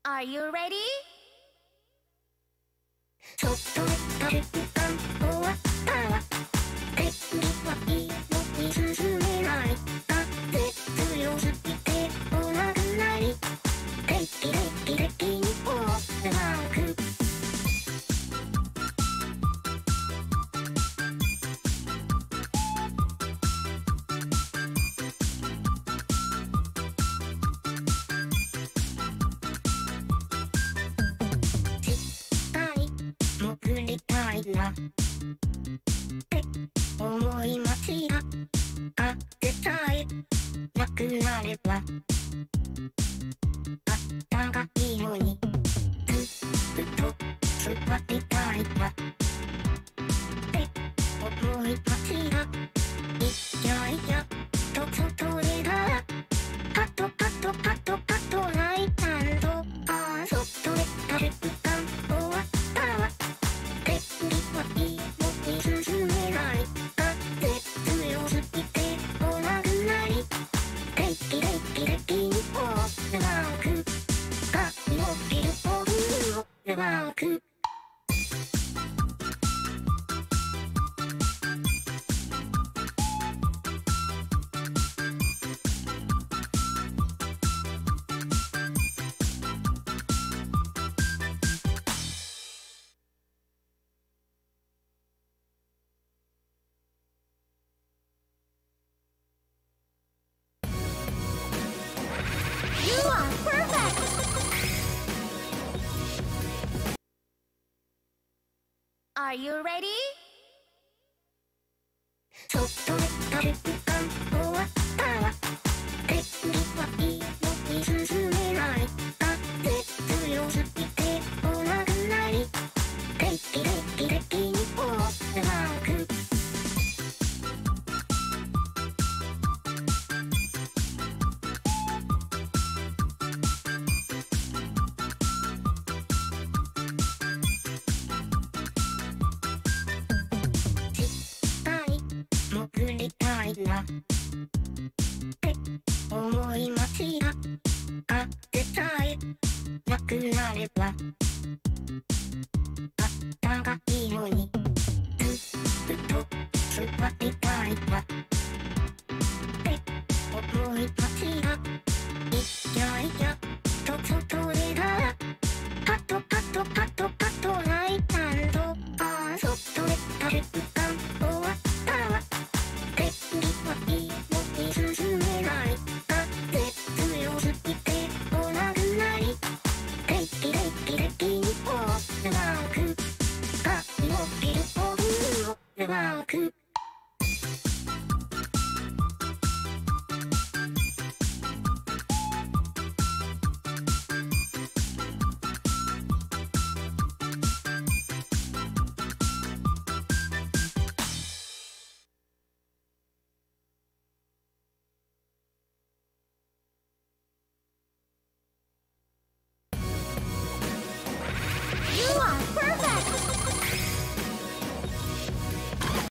Are you ready? ちょっとした瞬間終わったわ。天気はいいのに進めない。風強すぎて来なくなり。定期的にオールマーク。潜りたいなって思いますが、風さえなくなればあったかいのに、ずっと座りたいなって思いますが、いやいやと外でたらパトパトパトパトライタンド、外でた瞬間終わったわ。天気はいいのに進めない。風強すぎて来なくなり。定期的にオールマーク。髪を切るオールマーク。 You are perfect! Are you ready? ちょっとした瞬間終わったわ。天気はいいのに進めない。風強すぎて来なくなり。定期的にオールマーク。潜りたいなって思いますが、風さえなくなればあったかいのに、ずっと座りたいなって思いますが、いやいやと外でたらパトパトパトパトライタンド、外でた瞬間終わったわ。天気はいいのに進めない。風強すぎて来なくなり。定期的にオールマーク。髪を切るオールマーク。